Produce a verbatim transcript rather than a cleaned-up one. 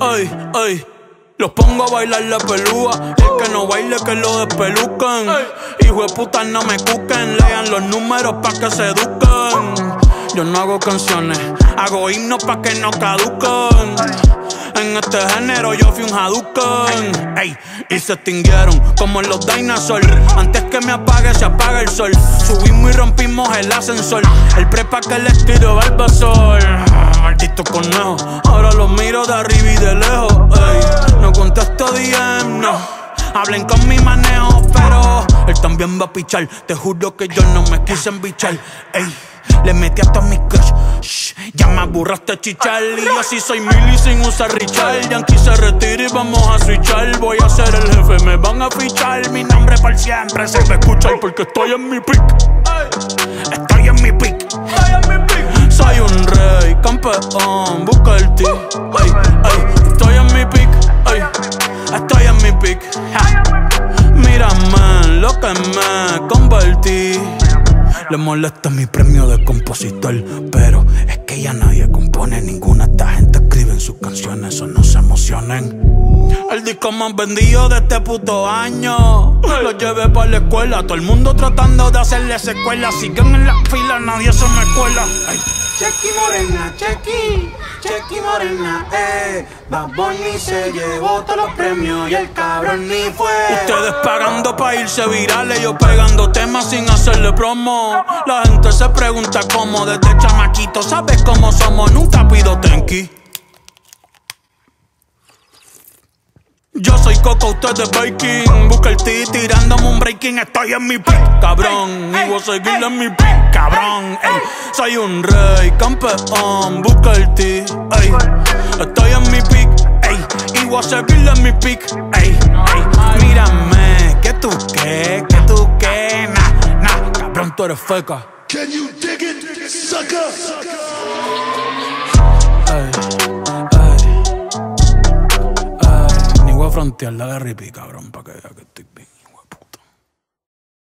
Ay, ay. Los pongo a bailar la pelúa. El que no baile que lo despelucan. Hijo de puta no me cuquen. Lean los números pa' que se eduquen. Yo no hago canciones, hago himnos pa' que no caduquen. En este género yo fui un Hadouken. Ey, y se extinguieron como en los dinosaurs. Antes que me apague se apaga el sol. Subimos y rompimos el ascensor. El prepa que les tiro Barbasol. Maldito conejo, ahora los miro de arriba y de lejos. Ey, no contesto D M, no. Hablen con mi manejo, pero él también va a pichar. Te juro que yo no me quise embichar. Ey, le metí hasta mis crush. Shh, ya me aburraste chichar. Y yo sí soy Milly sin usar Richard. Yankee se retira y vamos a switchar. Voy a ser el jefe, me van a fichar. Mi nombre por siempre se me escucha. Y porque estoy en mi pick. Estoy en mi pick. Soy un rey, campeón, busca el ti. Ay, ay, estoy en mi pick. Ay, estoy en mi pick. Ja. Mírame lo que me convertí. Le molesta mi premio de compositor, pero es que ya nadie compone. Ninguna de esta gente escribe en sus canciones, o no se emocionen. El disco más vendido de este puto año lo llevé para la escuela. Todo el mundo tratando de hacerle secuela. Siguen en la fila, nadie se me cuela. Ay. Chequi morena, chequi, chequi morena, eh. Bad Bunny se llevó todos los premios y el cabrón ni fue. Ustedes pagando pa' irse virales, yo pegando temas sin hacerle promo. La gente se pregunta cómo, desde chamaquito, ¿sabes cómo somos? Nunca pido tenki. Yo soy Coco, usted es Baking. Busca el T tirándome un breaking. Estoy en mi pick, cabrón. Y voy a seguir en mi pick, cabrón. Ey, soy un rey, campeón. Busca el T, ey. Estoy en mi pick, ey. Y voy a seguir en mi pick, ey, ey. Mírame, que tú qué, que tú qué. Nah, nah, cabrón, tú eres feca. Can you dig it, sucker? Ey. Frontear, dale ripi, cabrón, pa' que vea que